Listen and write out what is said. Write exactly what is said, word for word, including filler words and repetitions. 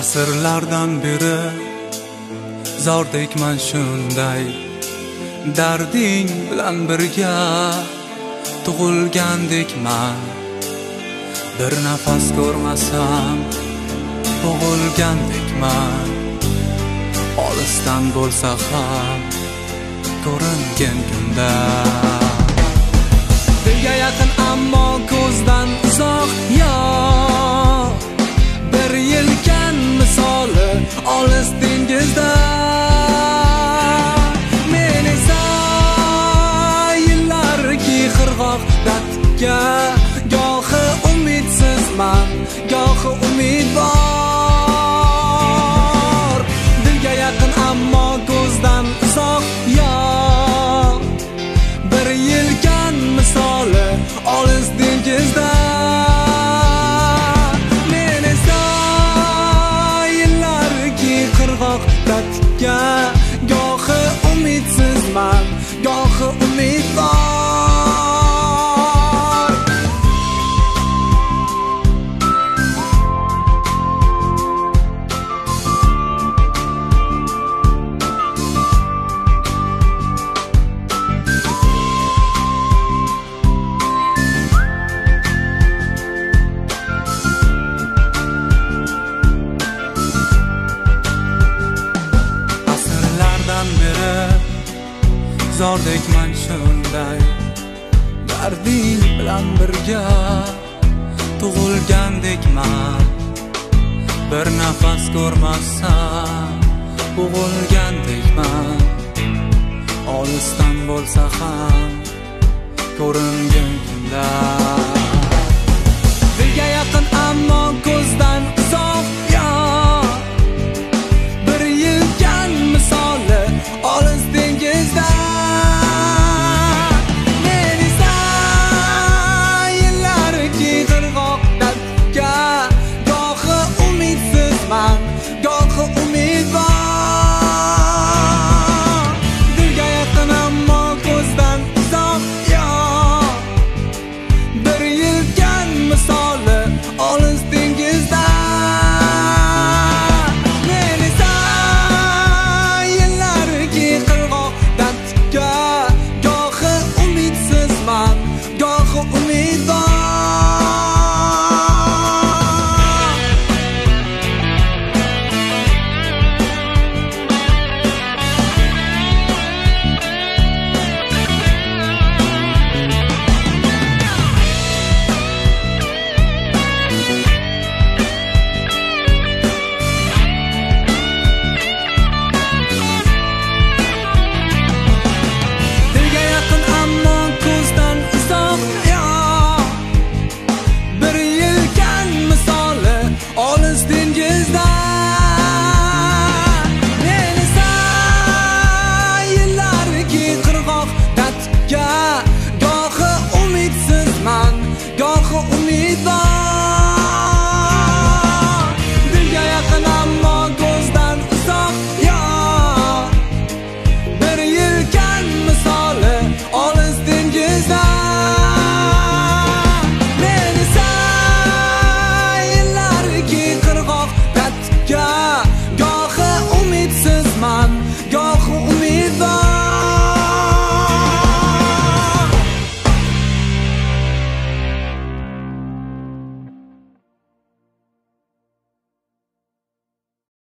Asrlardan beri zordekman shunday, darding bilan birga tug'ilgandekman. Bir nafas ko'rmasam tug'ilgandekman. Olisdan bo'lsa ham ko'ringan kunda, dilga yaqin ammo ko'zdan uzoq. Yo, bir yelkan misoli olis dengizda. Men esa yillarki qirg'oq dardga, gohi umidsizman, gohi umid bor. Dilga yaqin ammo ko'zdan uzoq. Yo, bir yelkan misoli olis dengizda. Men esa yillarki qirg'oq dardga, gohi umidsizman, gohi umid bor. Zordekman shunday, darding bilan birga tug'ilgandekman. Bir nafas ko'rmasam tug'ilgandekman. Olisdan bo'lsa ham ko'ringan kunda.